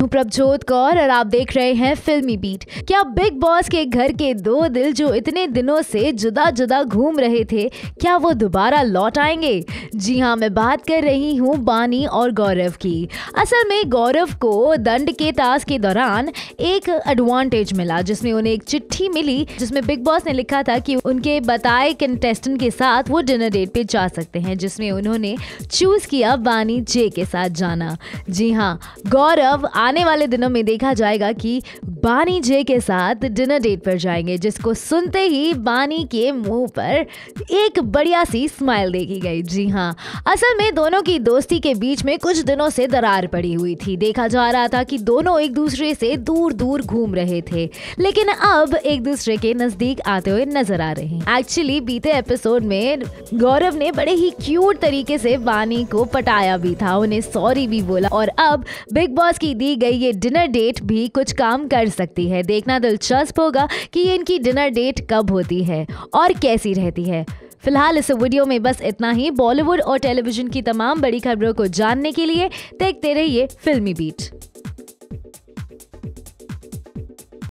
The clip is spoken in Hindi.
प्रभजोत कौर और आप देख रहे हैं फिल्मी बीट। क्या बिग बॉस के घर के दो दिल जो इतने दिनों से जुदा जुदा घूम रहे थे, क्या वो दोबारा लौट आएंगे? जी हाँ, मैं बात कर रही हूँ बानी और गौरव की। असल में गौरव को दंड के टास्क के दौरान एक एडवांटेज मिला, जिसमें उन्हें एक चिट्ठी मिली जिसमें बिग बॉस ने लिखा था कि उनके बताए कंटेस्टेंट के साथ वो डिनर डेट पे जा सकते हैं, जिसमें उन्होंने चूज किया बानी जे के साथ जाना। जी हाँ, गौरव आने वाले दिनों में देखा जाएगा कि बानी जे के साथ डिनर डेट पर जाएंगे, जिसको सुनते ही बानी के मुंह पर एक बढ़िया सी स्माइल देखी गई। जी हाँ, असल में दोनों की दोस्ती के बीच में कुछ दिनों से दरार पड़ी हुई थी। देखा जा रहा था कि दोनों एक दूसरे से दूर दूर घूम रहे थे, लेकिन अब एक दूसरे के नजदीक आते हुए नजर आ रहे हैं। एक्चुअली बीते एपिसोड में गौरव ने बड़े ही क्यूट तरीके से बानी को पटाया भी था, उन्हें सॉरी भी बोला, और अब बिग बॉस की दी गई ये डिनर डेट भी कुछ काम कर सकती है। देखना दिलचस्प होगा कि इनकी डिनर डेट कब होती है और कैसी रहती है। फिलहाल इस वीडियो में बस इतना ही। बॉलीवुड और टेलीविजन की तमाम बड़ी खबरों को जानने के लिए देखते रहिए फिल्मी बीट।